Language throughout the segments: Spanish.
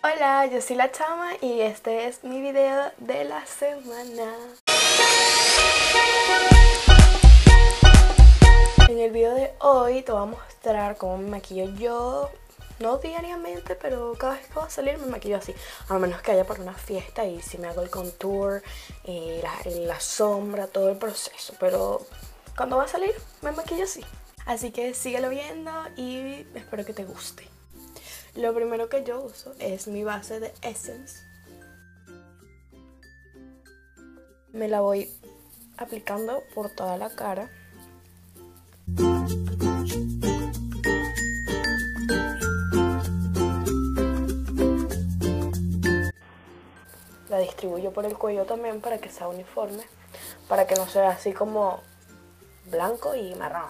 Hola, yo soy la Chama y este es mi video de la semana. En el video de hoy te voy a mostrar cómo me maquillo yo, no diariamente, pero cada vez que voy a salir me maquillo así. A menos que haya para una fiesta y si me hago el contour, la sombra, todo el proceso. Pero cuando voy a salir me maquillo así. Así que síguelo viendo y espero que te guste. Lo primero que yo uso es mi base de Essence. Me la voy aplicando por toda la cara. La distribuyo por el cuello también para que sea uniforme, para que no sea así como blanco y marrón.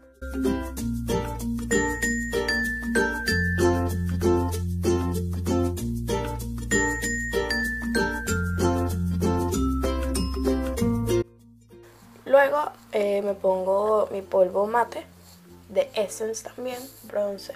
Luego me pongo mi polvo mate de Essence también, bronce.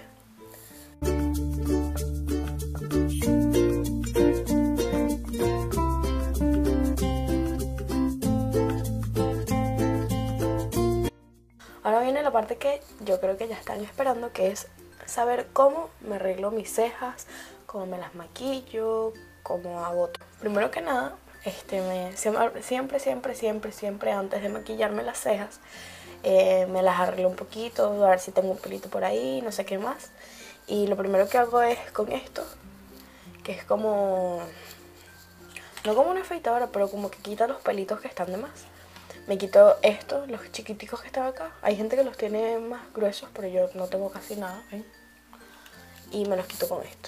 Ahora viene la parte que yo creo que ya están esperando, que es saber cómo me arreglo mis cejas, cómo me las maquillo, cómo hago todo. Primero que nada, siempre antes de maquillarme las cejas, me las arreglo un poquito, a ver si tengo un pelito por ahí, no sé qué más. Y lo primero que hago es con esto, que es como, no como una afeitadora, pero como que quita los pelitos que están de más. Me quito estos, los chiquiticos que están acá. Hay gente que los tiene más gruesos, pero yo no tengo casi nada, ¿ven? Y me los quito con esto.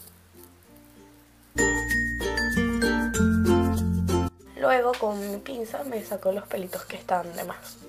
Luego con mi pinza me saco los pelitos que están de más.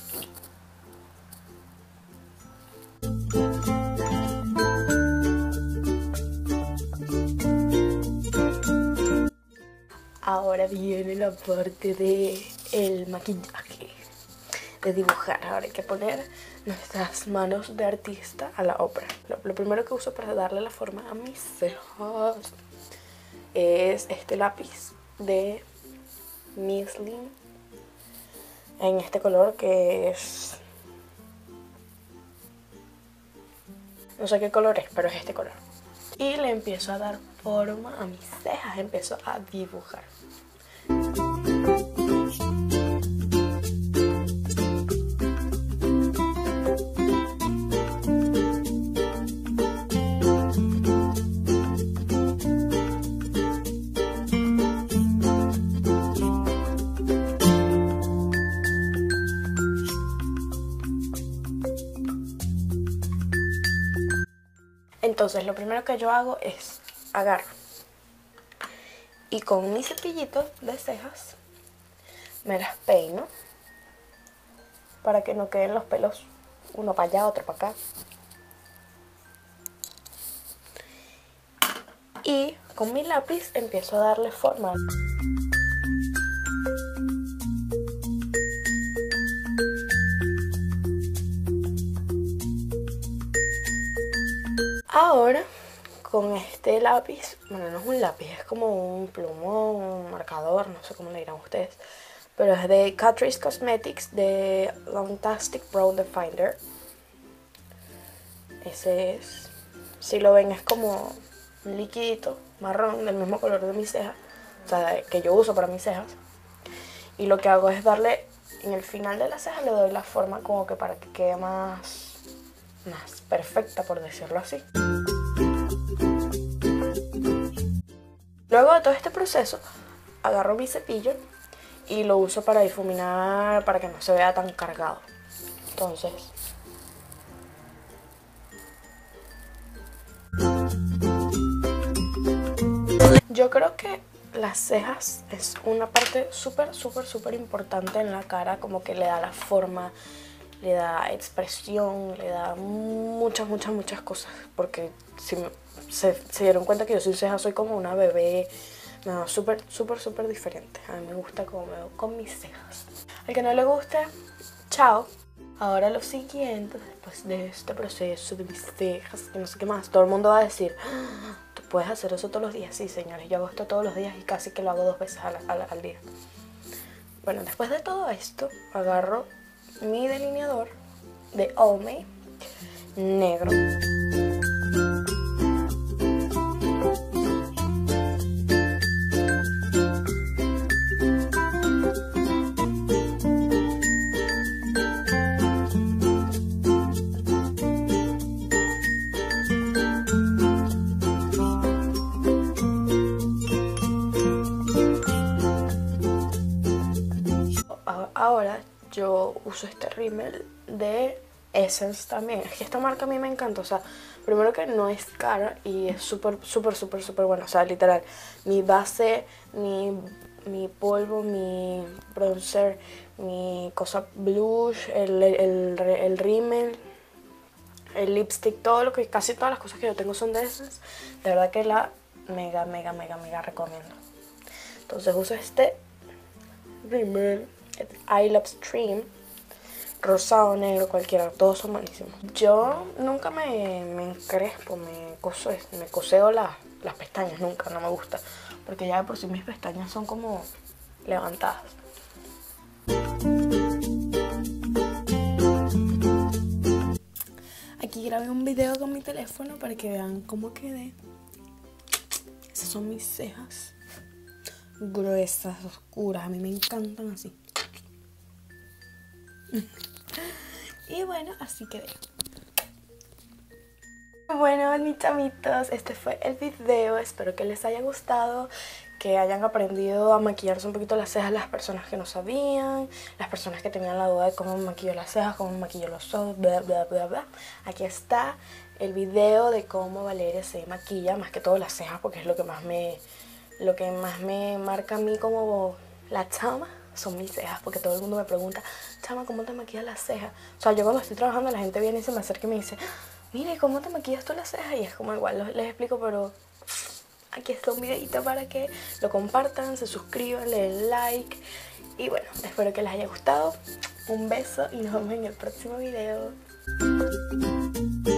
Ahora viene la parte de el maquillaje, de dibujar. Ahora hay que poner nuestras manos de artista a la obra. Lo primero que uso para darle la forma a mis cejas es este lápiz de Mislin en este color que es, no sé qué color es, pero es este color. Y le empiezo a dar forma a mis cejas, empiezo a dibujar. Entonces lo primero que yo hago es agarro y con mi cepillito de cejas me las peino para que no queden los pelos uno para allá, otro para acá. Y con mi lápiz empiezo a darle forma. Ahora, con este lápiz, bueno, no es un lápiz, es como un plumón, un marcador, no sé cómo le dirán ustedes, pero es de Catrice Cosmetics, de Longtastic Brow Definer. Ese es, si lo ven, es como un liquidito marrón del mismo color de mis cejas, o sea, que yo uso para mis cejas. Y lo que hago es darle, en el final de la ceja le doy la forma como que para que quede más perfecta, por decirlo así. Luego de todo este proceso, agarro mi cepillo y lo uso para difuminar, para que no se vea tan cargado. Entonces, yo creo que las cejas es una parte súper importante en la cara, como que le da la forma, le da expresión, le da muchas cosas, porque si se dieron cuenta que yo sin cejas soy como una bebé, me veo súper diferente. A mí me gusta como me veo con mis cejas. Al que no le guste, chao. Ahora lo siguiente, después de este proceso de mis cejas, que no sé qué más, todo el mundo va a decir, ¿puedes hacer eso todos los días? Sí, señores, yo hago esto todos los días y casi que lo hago 2 veces al día. Bueno, después de todo esto, agarro mi delineador de Olmay negro. Ahora yo uso este rímel de Essence también. Es que esta marca a mí me encanta. O sea, primero que no es cara y es súper buena. O sea, literal, mi base, mi polvo, mi bronzer, mi cosa blush, el rímel, el lipstick, casi todas las cosas que yo tengo son de Essence. De verdad que la mega recomiendo. Entonces uso este rímel, I Love Stream, rosado, negro, cualquiera, todos son buenísimos. Yo nunca me encrespo, me coseo las pestañas, nunca, no me gusta, porque ya de por sí mis pestañas son como levantadas. Aquí grabé un video con mi teléfono para que vean cómo quedé. Esas son mis cejas gruesas, oscuras, a mí me encantan así. Y bueno, así quedé. Bueno, mis chamitos, este fue el video. Espero que les haya gustado, que hayan aprendido a maquillarse un poquito las cejas las personas que no sabían, las personas que tenían la duda de cómo me maquillo las cejas, cómo me maquillo los ojos, bla bla bla bla. Aquí está el video de cómo Valeria se maquilla, más que todo las cejas, porque es lo que más me marca a mí como la chama. Son mis cejas, porque todo el mundo me pregunta, chama, ¿cómo te maquillas las cejas? O sea, yo cuando estoy trabajando la gente viene y se me acerca y me dice, mire, ¿cómo te maquillas tú las cejas? Y es como igual, les explico, pero aquí está un videito para que lo compartan, se suscriban, le den like. Y bueno, espero que les haya gustado. Un beso y nos vemos en el próximo video.